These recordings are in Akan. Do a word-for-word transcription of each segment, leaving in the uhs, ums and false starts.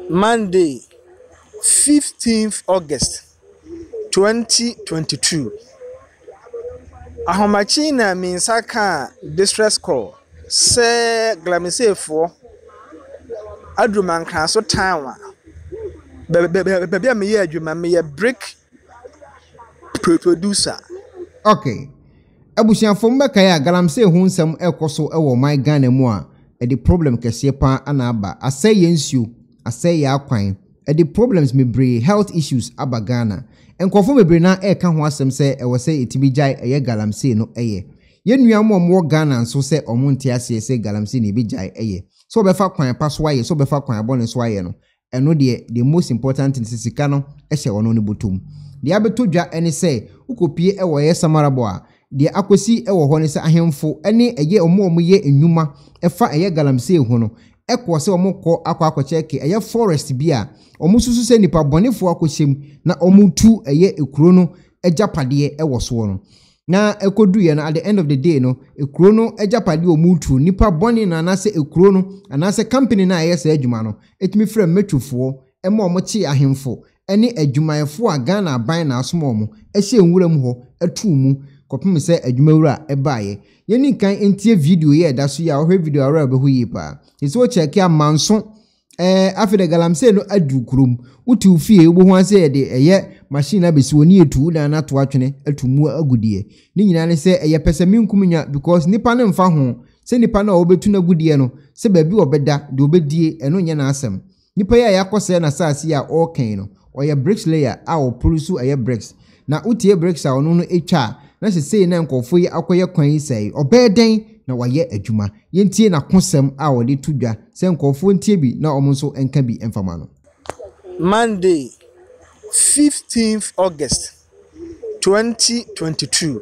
Monday, fifteenth August twenty twenty-two. Ahomachina means I can distress call. Say Galamsey for Adruman can so time. Baby, I'm here, you may a brick producer. Okay. Abusian from Makaya Galamsey whom some elcoso ewo my Ghana moa. E the problem kese pa anaba. I say yensu. I say ya kwine. E the problems me bring health issues aba Ghana. And confirm me bring na e kan ho asem say e wo say itibijai eye Galamsey no eye. Ye nua mo mo Ghana so say omonte ase say Galamsey ne bijai eye. So be fa kwan pa so aye, so be fa kwan abon so aye no. Eno de the most important thing sisika no e hye wono ne botom. De abeto dwa ene say ukopie e wo ye samarabo a de akosi ewo ho ne se ahemfo ene eye omo omo ye enwuma efa eye Galamsey hu no ekwo se omo kọ akwa akocheke eye forest bia omo susu se nipa bonefo akochem na omo tu eye ekuro no ejapade ewo so no na ekoduye no at the end of the day no ekuro no ejapade omo tu nipa boni na na se ekuro no ana se company na eye se adwuma no etimi frɛ metwofo ema omo chi ahemfo ene adwumayefo a Ghana ban na asom omo ehye enwuram ho atu mu kopim se adwumawura ebaaye yeni kan entie video ye da so ya ohwe video ara be hu yi pa isi wo check ya manso eh afide Galamsey no adu kurum uti ufie ebo ho ase de eye machine abesi woni etu da na to atwene atumu agudie ni nyina ne se eye pese minkumnya because nipa ne mfa ho se nipa na obetu na agudie no se ba bi obeda de obedie eno nya na asem nipa ya yakose na saasi ya oken no oye bricks layer a o produce eye bricks na utie bricks a ono no etwa na se sei na nkofo yi akoye kwan sei obeden na waye adwuma yentie na konsem a wode tudwa se nkofo ntie bi na omo nso enka bi emfama no. Monday, fifteenth August twenty twenty-two.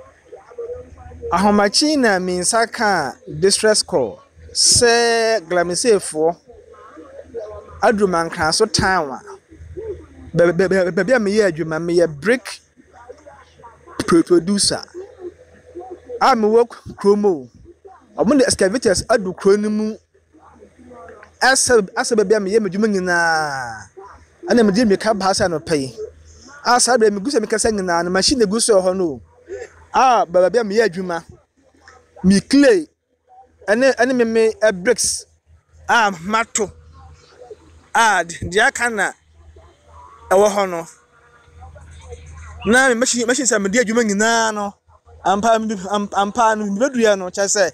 Ahomachina means I can distress call. Say Galamsey for Adruman can so time. Baby, I'm here, you may a brick producer. I'm a work chromo. Among the excavators, I do chronomu. As a as a baby, I'm here, you na. And I'm a Jimmy Cab has no pay. As I be good make a singing na the machine the goose or no. Ah, baby, I'm here, Juma. Me clay. And then enemy me a bricks. Ah, mato. Ah, diakana. Ewo hono. Na machine machine say me dia adwuma nyina no ampa ampa no bedua no cha say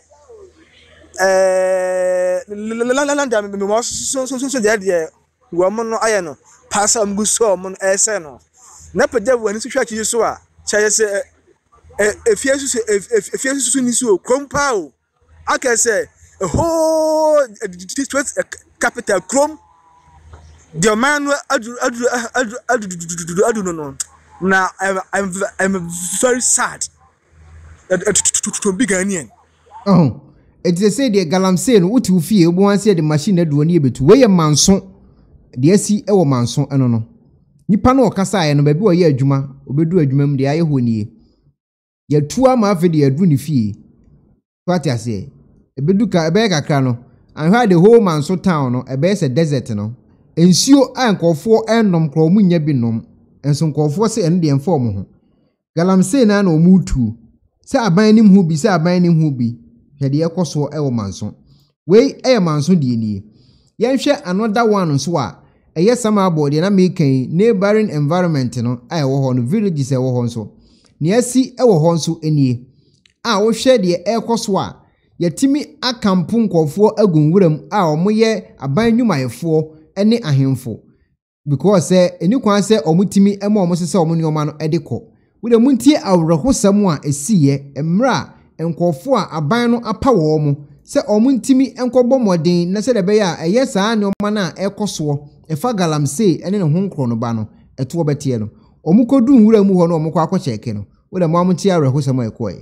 eh landa me mo so so so dia dia wo mo no aye no pasa am guso mo no ese no na pagya wo ani so hwa chi so a cha say efie so efie so ni so krompa o aka say a whole district capital krom the man adu adu adu adu adu no no. Now I'm I'm I'm very sad. To be Ghanaian. Oh, it is say the Galamsey no uti ufie obo wan say the machine na duoni ebetu we ye manso de asi ewo manso eno no nipa no okasa aye no ba bi wo ye adwuma obedu adwuma mu de aye honie ye tuwa ma afi de adu ni fie kwati ase ebedu ka ebe kakra no anhwa the whole manso town no ebe se desert no ensuo ankofo ennom kro mu nya bi nom enso nkofo se eno de enfom ho Galamsey na na omutu se aban nim hu bi se aban nim hu bi hwede yekoso ewo manso we eye manso de ni yenhwe another one so a eye sama abode na mekan neighboring environment no ayewo ho no villages ewo ho nso ne asi ewo ho nso enie a wo hwe de ekoso a yetimi akampu nkofo agunwuram a omoye aban nwumayefo ene ahemfo because eh eni kwan se omutimi ema omosese omonnioma no edekọ we de muntie awrehosam a esiye emra enkofo a aban no apa wo mo se omuntimi enkobo modin na se de be ya eye saa ne oma na ekoso efa Galamsey ene ne honkro no ba no eto obetie no omukodu nwura mu ho no omukọ akọcheke no we de mo amuntie awrehosam ekoe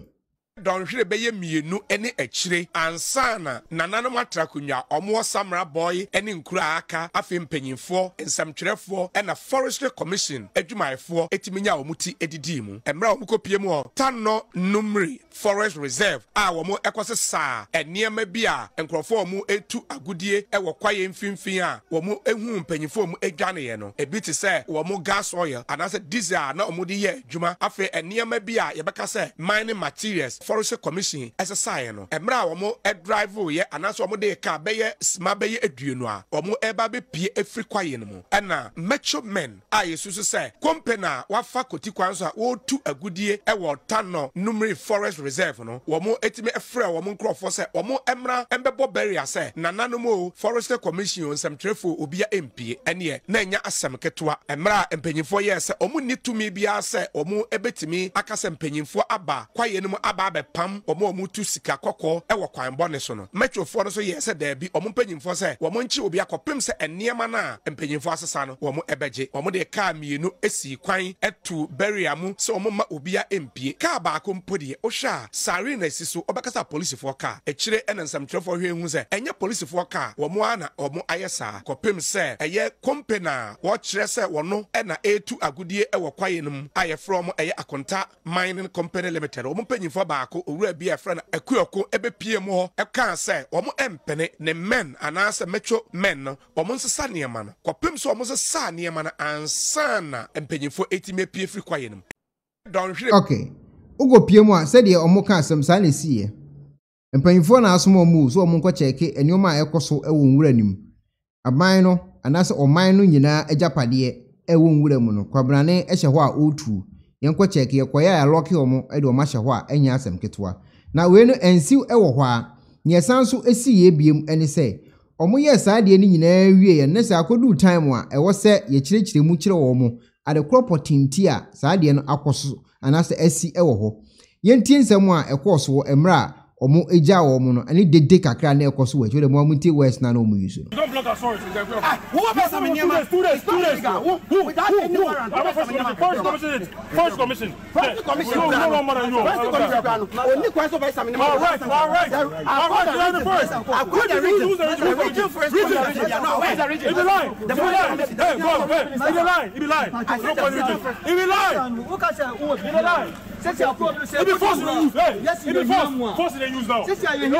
Don hwere beye mienu ene echire ansana nananom atrakunya omo samra boy ene nkura aka afi mpanyimfo nsamtwerefo ena forestry commission adwumayefo etiminya omuti edidi mu emra omukopie mu o Tanno Numri forest reserve a womo ekose saa eniema bia enkrofo omo etu agudie ewo kwaye mfimfin a womo ehu mpanyimfo omo edwane ye no ebi ti se womo gas oil anase diesel na omo di ye adwuma afi eniema bia yebeka se mining materials forestry commission exercise no emra womo e drive ye anase womo de ka beye sma beye aduenu a womo eba be pie efri kwaye no mu ena Machomen a yesusu se company wafa koti kwanso a wo tu agudie ewo Tanno Numri forest reserve no womo etime efre womo nkrofo se womo emra embebo barrier se nananom o forestry commission nsamtrefo obia empie ene na nya asem ketwa emra empanyimfo ye se omo ni tumi bia se omo ebetimi akase empanyimfo aba kwaye no mu aba abepam omo omo tu sika kokko ewo kwan bone so no metwofo no so ye se da bi omo empanyimfo se womo nchi obi akopem se eniema na empanyimfo asesa no womo ebeje womo de ka mienu esi kwan etu barrier mu se omo ma obia empie ka ba ko mpodie ohwa sare na siso obekasa police for ka echire ena nsamtrefo hwe hu se enye police for ka womo ana omo ayesa kopem se eye company wo kire se wono ena etu agudie ewo kwaye num aye from eye akonta mining company limited omo panyimfo ba ko owura bi efra na akuoko ebe pie mu ho eka se omo empene ne men anase mecho men no omo nsesa niema no kopem se omo nsesa niema na ansana empanyimfo etime pie fri kwaye num don hwere okay ugo pie mu a se de omo ka asem sa na siye empanyimfo na asomo mu so omo nko cheke enioma ekoso ewo nwura nim aban no anase oman no nyina ajapade ewo nwura mu no kwabrane ehye ho a otu yenko cheke yekoya ya lock omo e de o ma hye ho a enya asem ketwa na we no ensiw ewo ho a nyesanso esi ye biem ene se omo ye saa de ni nyina wie ye ne se akodu time a ewo se ye kirekire mu kire wo mo ade cropotinti a saa de no akoso anase esi ewo ho yentie nsem a ekoso emra omo eja wo mo no ani dede kakra na ekoso we chwe de mo amunti west na no mo yuso don't block our source who are some niema students students who without any warrant first commission first commission first commission no no more than you first commission only question by some niema all right all right all right the first according to the region the region first commission no where's the region it be line the first hey go hey it be line it be line no point region it be line who can say who it be line it be force to use hey yes it be force force to use now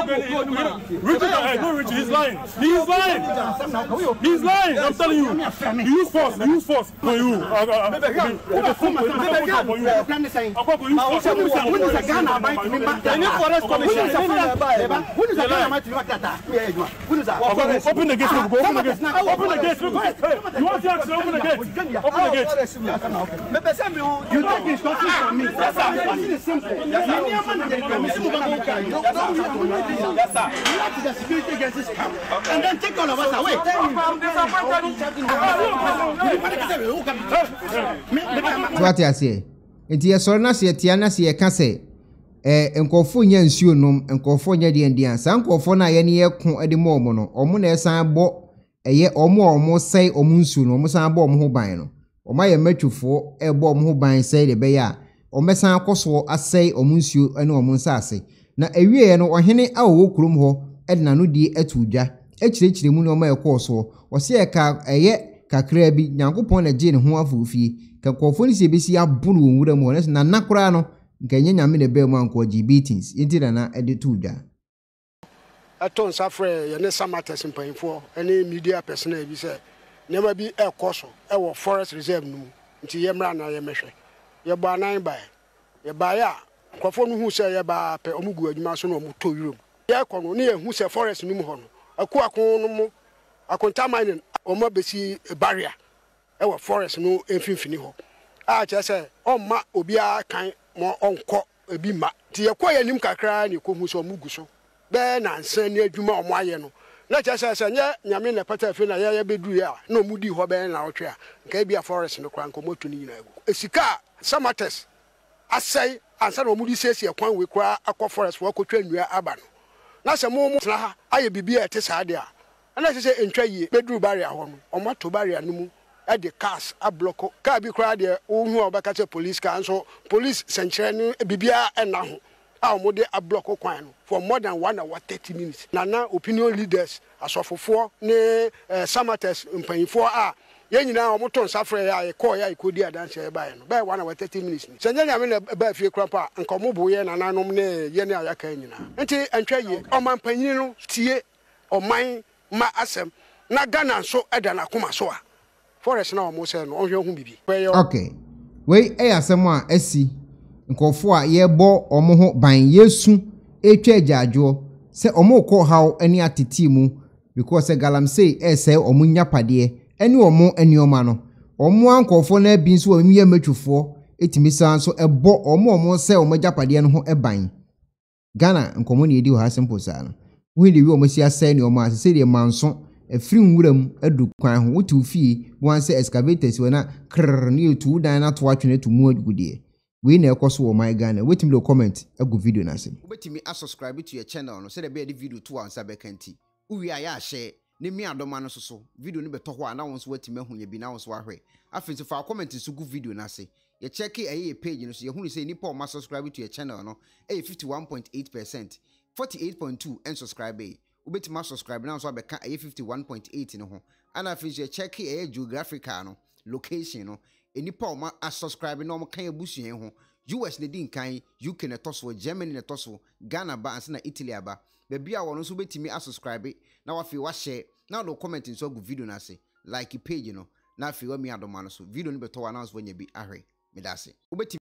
Richard, hey, no Richard, he's lying. He's lying. He's lying. I'm telling you. You use force. You use force. No, you. Open the gate. Open the gate. Open the gate. Hey, you want to actually open the gate? Open the gate. You take instructions from me. That's Yes, sir. You have to the security agencies come okay. And then take all of us away. What you say? Enti ye soro na se tia na se ye ka se eh enkofo nya nsuo nom enkofo nya de ndian sa enkofo na ye ne ye ko ede mo omo no omo na esan bo eye omo omo sei omo nsuo no omo san bo omo ho ban no omo ye matwufo e bo omo ho ban sei de be ya omo san akoso asei omo nsuo ene omo nsase na ewie no ohene awo kurom ho edna no die atudwa ekirekire mu no ma ekoso wo se e ka eye kakra bi nyankopon na je ne ho afofie ka kofo ni se besi abunu wonwura mu ne na nakora no nkanye nyame ne be mu anko G B Tins intira na ede tudwa aton safre ye ne samates mpanfo ene media person e bi se nema bi ekoso e wo forest reserve nu nti ye mra na ye mehwe ye ba nan ba ye ba ya kwafo no hu se ye ba pe omugu adwuma so no mo to yurom ye ko no ne ye hu se forest no mu ho no aku akon no mo akonta mining omo besi barrier e wo forest no emfimfini ho a che se omma obi a kan mo onko ebi ma ti ye ko ye nim kakra ne ko hu se omugu so be na nsan ni adwuma omo aye no na che se se nye nyame na pata afi na ye ye beduru ya na omudi ho be na otwe a nka bia forest no kran ko motu ni nyina egu esika samates asai ansa no mudi sesi e kwan we kra akọ forest wo kotwa nnua aba no na se mo mo tena ha aye bibia ete saade a na se se ntwa yie beduru barrier ho no omo to barrier no mu e de cars a block ka bi kra de wo hu obaka che police ka nso police senchere no bibia e na ho a mo de a block kwan no for more than one hour thirty minutes na na opinion leaders asofofo ne samates mpanyinfo a ye nyina omo ton safre ya e call ya e kodi adanse e bae no bae one hour thirty minutes ni senye nya me na ba fie krapa nka mo bo ye na nanom ne ye ne ayaka nyina nti antwa ye oman panyin no tie oman ma asem na Ghana so eda na koma so a forest na omo se no ohwe hu bibi. Okay, we e asem a asi nkofo a ye bo omo ho ban yesu etwa agyajo se omo ko haw ani ateti mu because Galamsey e se omo nyapade eni omo enioma no omo ankofo na bi nso omo ye matwufo etimisa nso ebo omo omo se omo japade no ho eban Ghana nkomo ne edi ho simple sa no we de wi omo si ase ne omo ase de manso afiri nwuram adu kwan ho wotu fie wan se excavators wana krr ne etu dan na to atwene to mu agudie we na ekoso wo my Ghana wetimi do comment agu video na se wetimi a subscribe to your channel no se de be the video to ansa bekanti uwi aya share ne mi adoma no so video no beto ho ana wonso watime hu ye bi na wonso ahwe afenso fa comment so gu video na se ye check e page no so ye hu se nipa o ma subscribe to your channel no e fifty-one point eight percent forty-eight point two and subscribe e ubetima subscribe na so abeka e fifty-one point eight no ho ana afenso ye check e geographical no location no enipa o ma subscribe no mo kan ebusuyen ho U S ne din kan U K ne toso Germany ne toso Ghana ba ansa na Italy aba bebi a wono so betimi a subscribe na wa fi wa share na do comment nso agu video na se like page no na fi wa mi adoma no so video no beto wa na so nya bi ahwe me da se